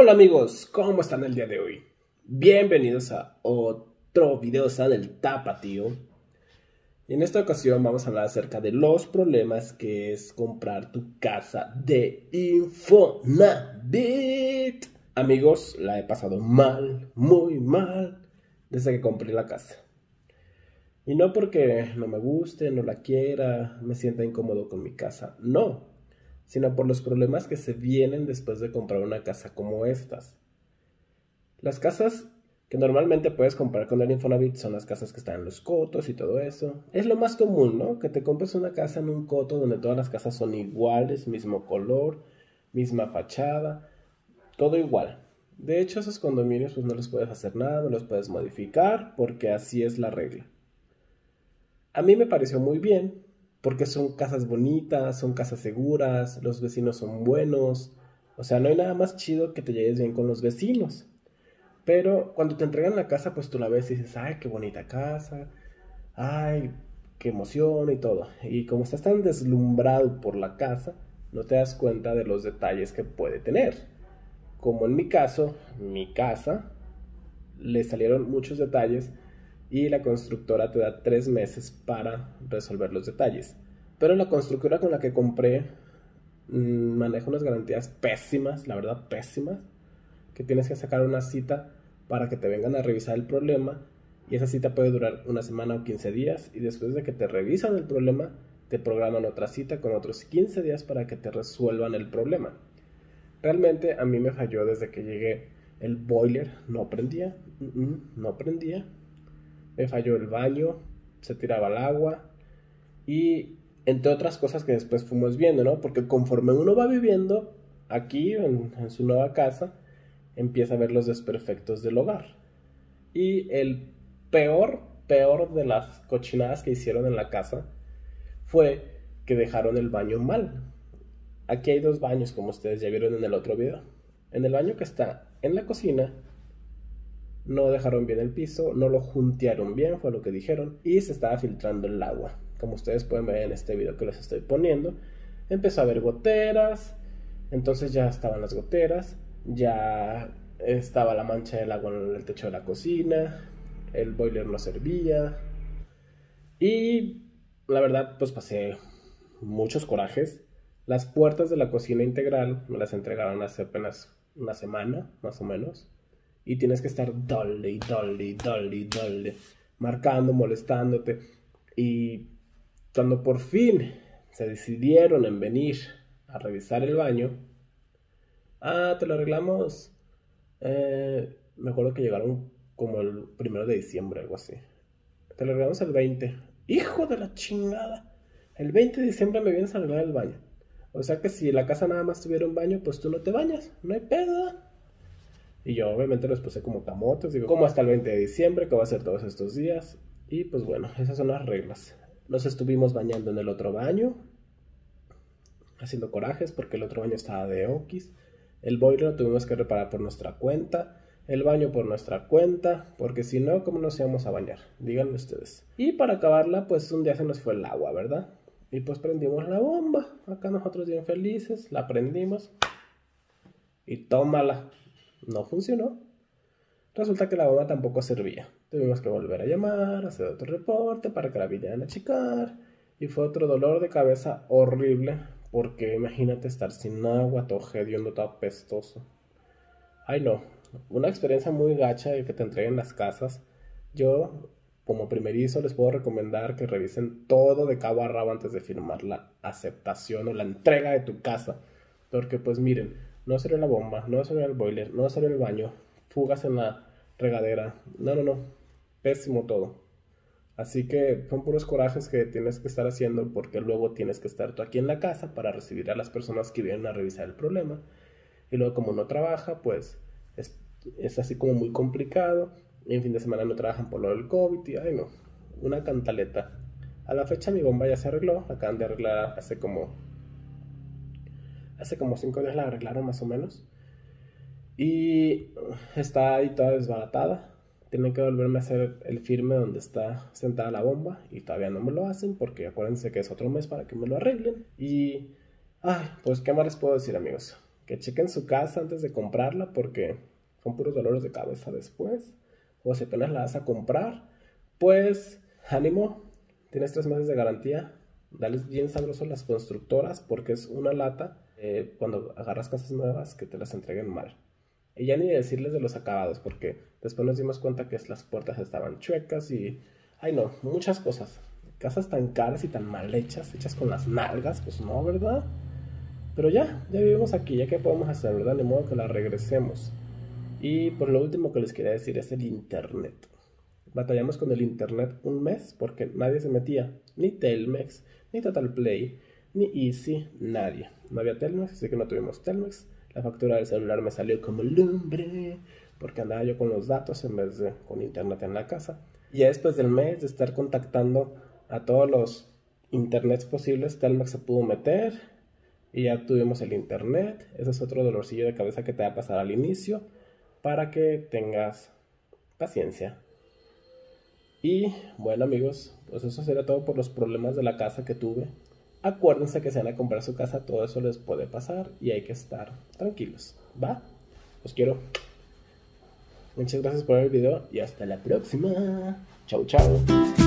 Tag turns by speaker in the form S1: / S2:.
S1: Hola amigos, ¿cómo están el día de hoy? Bienvenidos a otro video del Tapatío. En esta ocasión vamos a hablar acerca de los problemas que es comprar tu casa de Infonavit. Amigos, la he pasado mal, muy mal, desde que compré la casa. Y no porque no me guste, no la quiera, me sienta incómodo con mi casa, no, sino por los problemas que se vienen después de comprar una casa como estas. Las casas que normalmente puedes comprar con el Infonavit son las casas que están en los cotos y todo eso. Es lo más común, ¿no? Que te compres una casa en un coto donde todas las casas son iguales, mismo color, misma fachada, todo igual. De hecho, esos condominios pues no les puedes hacer nada, no los puedes modificar porque así es la regla. A mí me pareció muy bien porque son casas bonitas, son casas seguras, los vecinos son buenos. O sea, no hay nada más chido que te lleves bien con los vecinos. Pero cuando te entregan la casa, pues tú la ves y dices, ay, qué bonita casa, ay, qué emoción y todo. Y como estás tan deslumbrado por la casa, no te das cuenta de los detalles que puede tener. Como en mi caso, mi casa, le salieron muchos detalles y la constructora te da 3 meses para resolver los detalles. Pero la constructora con la que compré maneja unas garantías pésimas, la verdad pésimas, que tienes que sacar una cita para que te vengan a revisar el problema, y esa cita puede durar una semana o 15 días, y después de que te revisan el problema te programan otra cita con otros 15 días para que te resuelvan el problema. Realmente a mí me falló desde que llegué. El boiler no prendía, no prendía, me falló el baño, se tiraba el agua y entre otras cosas que después fuimos viendo, ¿no? Porque conforme uno va viviendo aquí en su nueva casa, empieza a ver los desperfectos del hogar. Y el peor de las cochinadas que hicieron en la casa fue que dejaron el baño mal. Aquí hay 2 baños, como ustedes ya vieron en el otro video. En el baño que está en la cocina, no dejaron bien el piso, no lo juntearon bien, fue lo que dijeron, y se estaba filtrando el agua. Como ustedes pueden ver en este video que les estoy poniendo, empezó a haber goteras, entonces ya estaban las goteras, ya estaba la mancha del agua en el techo de la cocina, el boiler no servía, y la verdad pues pasé muchos corajes. Las puertas de la cocina integral me las entregaron hace apenas una semana, más o menos, y tienes que estar dale, marcando, molestándote. Y cuando por fin se decidieron en venir a revisar el baño, te lo arreglamos. Me acuerdo que llegaron como el 1 de diciembre, algo así. Te lo arreglamos el 20. ¡Hijo de la chingada! El 20 de diciembre me vienes a arreglar el baño. O sea que si la casa nada más tuviera un baño, pues tú no te bañas, no hay pedo. Y yo obviamente los puse como camotes, digo, como hasta el 20 de diciembre, que va a ser todos estos días. Y pues bueno, esas son las reglas. Nos estuvimos bañando en el otro baño, haciendo corajes porque el otro baño estaba de oquis. El boiler lo tuvimos que reparar por nuestra cuenta, el baño por nuestra cuenta, porque si no, ¿cómo nos íbamos a bañar? Díganme ustedes. Y para acabarla, pues un día se nos fue el agua, ¿verdad? Y pues prendimos la bomba, acá nosotros bien felices, la prendimos y tómala. No funcionó. Resulta que la bomba tampoco servía. Tuvimos que volver a llamar, hacer otro reporte para que la vinieran a checar. Y fue otro dolor de cabeza horrible. Porque imagínate estar sin agua, todo hediondo, todo apestoso. Ay no, una experiencia muy gacha de que te entreguen las casas. Yo, como primerizo, les puedo recomendar que revisen todo de cabo a rabo antes de firmar la aceptación o la entrega de tu casa. Porque pues miren, no salió la bomba, no salió el boiler, no salió el baño, fugas en la regadera. No, pésimo todo. Así que son puros corajes que tienes que estar haciendo porque luego tienes que estar tú aquí en la casa para recibir a las personas que vienen a revisar el problema. Y luego como no trabaja, pues es así como muy complicado. Y en fin de semana no trabajan por lo del COVID y ay no, una cantaleta. A la fecha mi bomba ya se arregló, acaban de arreglar hace como 5 días la arreglaron más o menos. Y está ahí toda desbaratada. Tienen que volverme a hacer el firme donde está sentada la bomba. Y todavía no me lo hacen porque acuérdense que es otro mes para que me lo arreglen. Y, ay, pues qué más les puedo decir, amigos. que chequen su casa antes de comprarla porque son puros dolores de cabeza después. O si apenas la vas a comprar, pues ánimo, tienes 3 meses de garantía. Dales bien sabroso a las constructoras porque es una lata cuando agarras casas nuevas que te las entreguen mal. Y ya ni decirles de los acabados porque después nos dimos cuenta que las puertas estaban chuecas y... Ay no, muchas cosas. Casas tan caras y tan mal hechas, hechas con las nalgas, pues no, ¿verdad? Pero ya vivimos aquí, ya que podemos hacer, ¿verdad? De modo que la regresemos. Y por lo último que les quería decir es el internet. Batallamos con el internet un mes porque nadie se metía. Ni Telmex, ni Total Play, ni Easy, nadie. No había Telmex, así que no tuvimos Telmex. La factura del celular me salió como lumbre porque andaba yo con los datos en vez de con internet en la casa. Y ya después del mes de estar contactando a todos los internets posibles, Telmex se pudo meter y ya tuvimos el internet. Ese es otro dolorcillo de cabeza que te va a pasar al inicio para que tengas paciencia. Y bueno amigos, pues eso sería todo por los problemas de la casa que tuve. Acuérdense que si van a comprar su casa todo eso les puede pasar y hay que estar tranquilos, ¿va? Los quiero. Muchas gracias por ver el video y hasta la próxima. Chau chau.